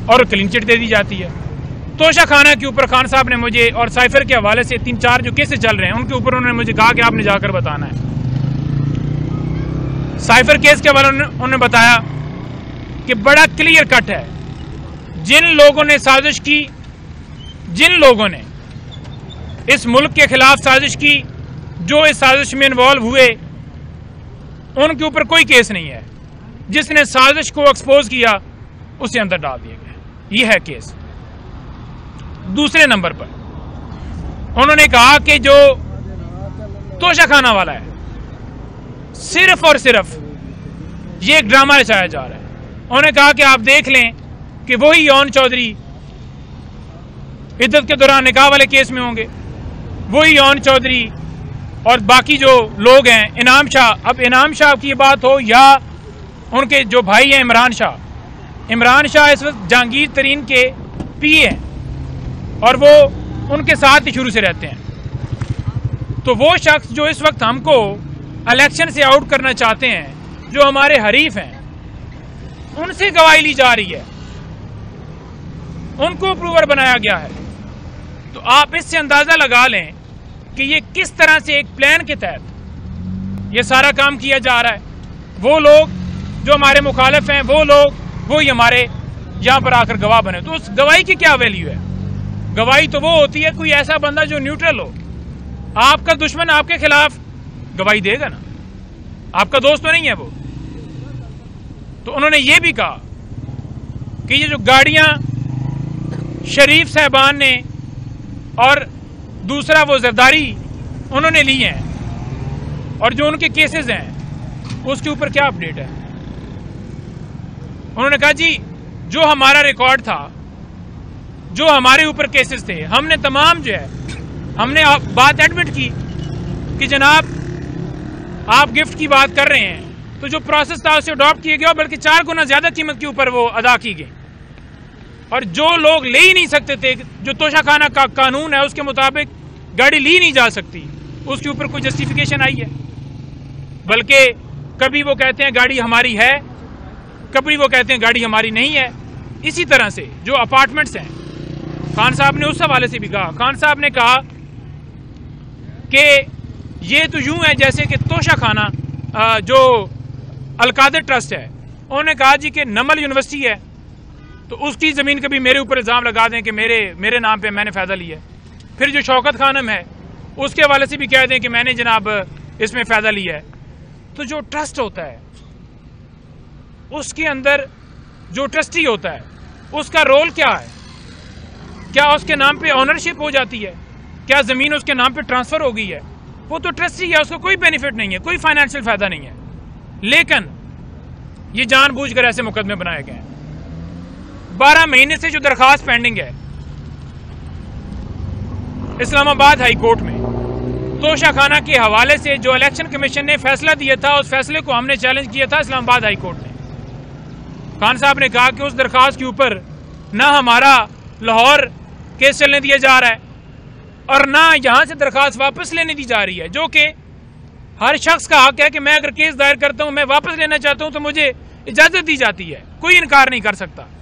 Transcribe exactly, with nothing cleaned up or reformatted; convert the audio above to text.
और clean chit दे दी जाती है। तोशा खाना के ऊपर खान साहब ने मुझे और साइफर के हवाले से तीन चार जो केसेस चल रहे हैं उनके ऊपर उन्होंने मुझे कहा कि आपने जाकर बताना है। साइफर केस के हवाले उन्होंने बताया कि बड़ा क्लियर कट है, जिन लोगों ने साजिश की, जिन लोगों ने इस मुल्क के खिलाफ साजिश की, जो इस साजिश में इन्वॉल्व हुए, उनके ऊपर कोई केस नहीं है। जिसने साजिश को एक्सपोज किया उसे अंदर डाल दिया गया। यह है केस। दूसरे नंबर पर उन्होंने कहा कि जो तोशा खाना वाला है, सिर्फ और सिर्फ ये एक ड्रामा रचाया जा रहा है। उन्होंने कहा कि आप देख लें कि वही यौन चौधरी इद्दत के दौरान निकाह वाले केस में होंगे, वही यौन चौधरी और बाकी जो लोग हैं, इनाम शाह। अब इनाम शाह की बात हो या उनके जो भाई हैं इमरान शाह, इमरान शाह इस वक्त जहांगीर तरीन के पीए हैं और वो उनके साथ ही शुरू से रहते हैं। तो वो शख्स जो इस वक्त हमको इलेक्शन से आउट करना चाहते हैं, जो हमारे हरीफ हैं, उनसे गवाही ली जा रही है, उनको अप्रूवर बनाया गया है। तो आप इससे अंदाजा लगा लें कि ये किस तरह से एक प्लान के तहत ये सारा काम किया जा रहा है। वो लोग जो हमारे मुखालिफ हैं, वो लोग वो ही हमारे यहाँ पर आकर गवाह बने। तो उस गवाही की क्या वैल्यू है? गवाही तो वो होती है कोई ऐसा बंदा जो न्यूट्रल हो। आपका दुश्मन आपके खिलाफ गवाही देगा ना, आपका दोस्त तो नहीं है वो। तो उन्होंने ये भी कहा कि ये जो गाड़ियां शरीफ साहबान ने और दूसरा वो जरदारी उन्होंने ली हैं और जो उनके केसेस हैं उसके ऊपर क्या अपडेट है। उन्होंने कहा जी जो हमारा रिकॉर्ड था, जो हमारे ऊपर केसेस थे, हमने तमाम जो है हमने बात एडमिट की कि जनाब आप गिफ्ट की बात कर रहे हैं, तो जो प्रोसेस था उसे अडॉप्ट किया गया, बल्कि चार गुना ज्यादा कीमत के ऊपर वो अदा की गई। और जो लोग ले ही नहीं सकते थे, जो तोशा खाना का कानून है उसके मुताबिक गाड़ी ली नहीं जा सकती, उसके ऊपर कोई जस्टिफिकेशन आई है। बल्कि कभी वो कहते हैं गाड़ी हमारी है, कभी वो कहते हैं गाड़ी हमारी नहीं है। इसी तरह से जो अपार्टमेंट्स हैं, खान साहब ने उस हवाले से भी कहा, खान साहब ने कहा कि ये तो यूं है जैसे कि तोशा खाना जो अलकादर ट्रस्ट है, उन्होंने कहा जी कि नमल यूनिवर्सिटी है तो उसकी ज़मीन कभी मेरे ऊपर इल्ज़ाम लगा दें कि मेरे मेरे नाम पे मैंने फ़ायदा लिया है। फिर जो शौकत खानम है उसके हवाले से भी कह दें कि मैंने जनाब इसमें फ़ायदा लिया है। तो जो ट्रस्ट होता है उसके अंदर जो ट्रस्टी होता है उसका रोल क्या है? क्या उसके नाम पे ऑनरशिप हो जाती है? क्या ज़मीन उसके नाम पे ट्रांसफ़र हो गई है? वो तो ट्रस्टी है, उसको कोई बेनिफिट नहीं है, कोई फाइनेंशियल फ़ायदा नहीं है। लेकिन ये जानबूझकर ऐसे मुकदमे बनाए गए हैं। बारह महीने से जो दरखास्त पेंडिंग है इस्लामाबाद हाई कोर्ट में तोशा खाना के हवाले से, जो इलेक्शन कमीशन ने फैसला दिया था, उस फैसले को हमने चैलेंज किया था इस्लामाबाद हाई कोर्ट में। खान साहब ने कहा कि उस दरखास्त के ऊपर ना हमारा लाहौर केस चलने दिया जा रहा है और ना यहाँ से दरखास्त वापस लेने दी जा रही है, जो कि हर शख्स का हक है कि मैं अगर केस दायर करता हूँ, मैं वापस लेना चाहता हूँ तो मुझे इजाज़त दी जाती है, कोई इनकार नहीं कर सकता।